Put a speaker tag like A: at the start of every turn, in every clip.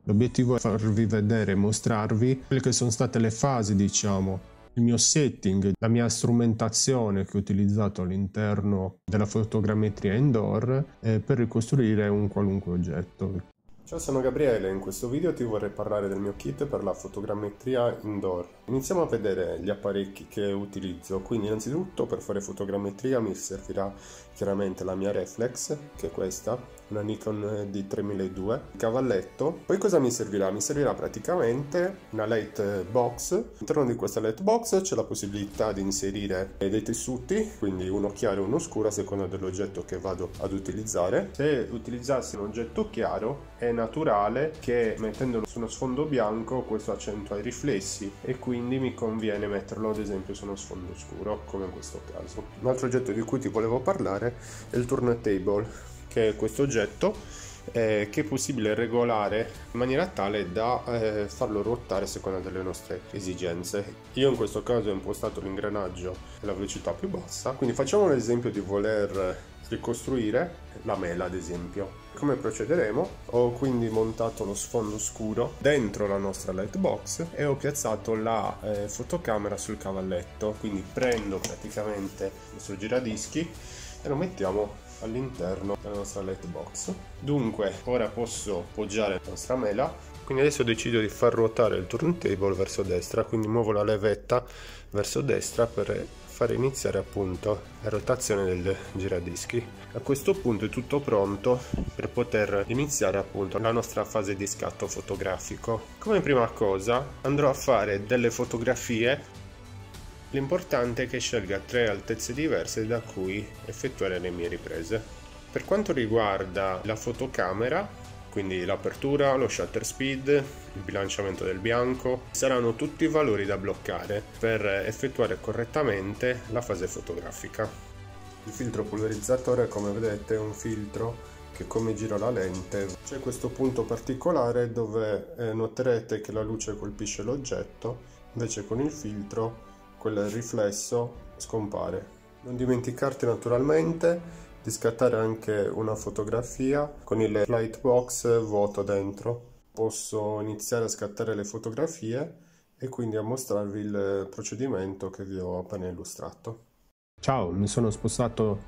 A: L'obiettivo è farvi vedere, mostrarvi quelle che sono state le fasi, diciamo, il mio setting, la mia strumentazione che ho utilizzato all'interno della fotogrammetria indoor per ricostruire un qualunque oggetto.
B: Ciao, sono Gabriele e in questo video ti vorrei parlare del mio kit per la fotogrammetria indoor. Iniziamo a vedere gli apparecchi che utilizzo. Quindi innanzitutto per fare fotogrammetria mi servirà chiaramente la mia reflex, che è questa, una Nikon D3002, il cavalletto. Poi cosa mi servirà? Mi servirà praticamente una light box. All'interno di questa light box c'è la possibilità di inserire dei tessuti, quindi uno chiaro e uno scuro a seconda dell'oggetto che vado ad utilizzare. Se utilizzassi un oggetto chiaro è naturale che mettendolo su uno sfondo bianco questo accentua i riflessi e quindi mi conviene metterlo ad esempio su uno sfondo scuro, come in questo caso. Un altro oggetto di cui ti volevo parlare è il turntable, che è questo oggetto che è possibile regolare in maniera tale da farlo ruotare a seconda delle nostre esigenze. Io in questo caso ho impostato l'ingranaggio alla velocità più bassa, quindi facciamo l'esempio di voler ricostruire la mela ad esempio. Come procederemo? Ho quindi montato lo sfondo scuro dentro la nostra light box e ho piazzato la fotocamera sul cavalletto, quindi prendo praticamente il nostro giradischi e lo mettiamo all'interno della nostra light box. Dunque ora posso poggiare la nostra mela, quindi adesso decido di far ruotare il turntable verso destra, quindi muovo la levetta verso destra per fare iniziare appunto la rotazione del giradischi. A questo punto è tutto pronto per poter iniziare appunto la nostra fase di scatto fotografico. Come prima cosa andrò a fare delle fotografie. L'importante è che scelga 3 altezze diverse da cui effettuare le mie riprese. Per quanto riguarda la fotocamera, quindi l'apertura, lo shutter speed, il bilanciamento del bianco, saranno tutti valori da bloccare per effettuare correttamente la fase fotografica. Il filtro polverizzatore, come vedete, è un filtro che come gira la lente c'è questo punto particolare dove noterete che la luce colpisce l'oggetto, invece con il filtro quel riflesso scompare. Non dimenticarti naturalmente di scattare anche una fotografia con il lightbox vuoto dentro. Posso iniziare a scattare le fotografie e quindi a mostrarvi il procedimento che vi ho appena illustrato.
A: Ciao, mi sono spostato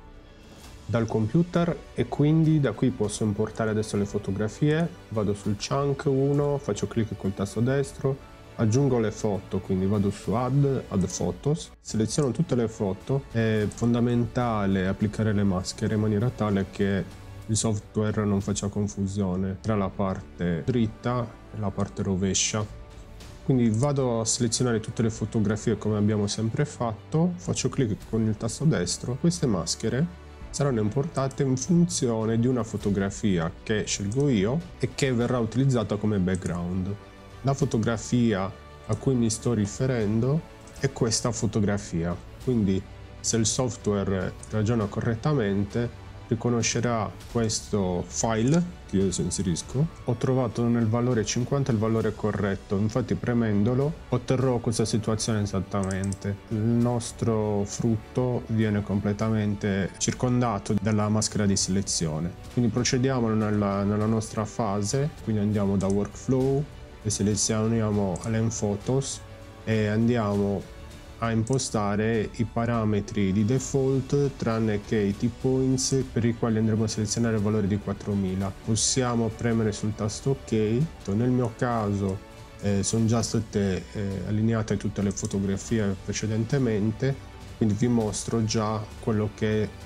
A: dal computer e quindi da qui posso importare adesso le fotografie. Vado sul chunk 1, faccio clic col tasto destro, aggiungo le foto, quindi vado su add photos, seleziono tutte le foto. È fondamentale applicare le maschere in maniera tale che il software non faccia confusione tra la parte dritta e la parte rovescia. Quindi vado a selezionare tutte le fotografie come abbiamo sempre fatto, faccio clic con il tasto destro. Queste maschere saranno importate in funzione di una fotografia che scelgo io e che verrà utilizzata come background. La fotografia a cui mi sto riferendo è questa fotografia, quindi se il software ragiona correttamente riconoscerà questo file che io adesso inserisco. Ho trovato nel valore 50 il valore corretto, infatti premendolo otterrò questa situazione esattamente. Il nostro frutto viene completamente circondato dalla maschera di selezione. Quindi procediamo nella nostra fase, quindi andiamo da workflow e selezioniamo Align Photos e andiamo a impostare i parametri di default tranne che i T-points per i quali andremo a selezionare il valore di 4000. Possiamo premere sul tasto OK. Nel mio caso sono già state allineate tutte le fotografie precedentemente, quindi vi mostro già quello che è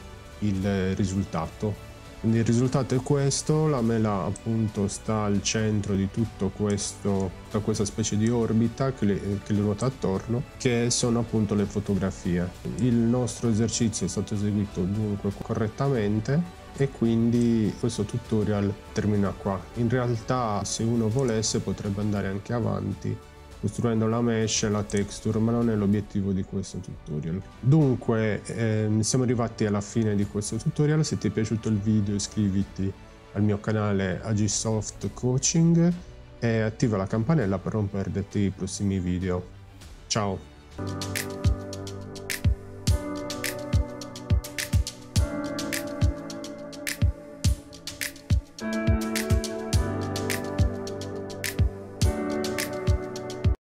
A: il risultato. Quindi il risultato è questo, la mela appunto sta al centro di tutto questo, tutta questa specie di orbita che le ruota attorno, che sono appunto le fotografie. Il nostro esercizio è stato eseguito dunque correttamente e quindi questo tutorial termina qua. In realtà se uno volesse potrebbe andare anche avanti costruendo la mesh e la texture, ma non è l'obiettivo di questo tutorial. Dunque siamo arrivati alla fine di questo tutorial. Se ti è piaciuto il video iscriviti al mio canale Agisoft Coaching e attiva la campanella per non perderti i prossimi video. Ciao!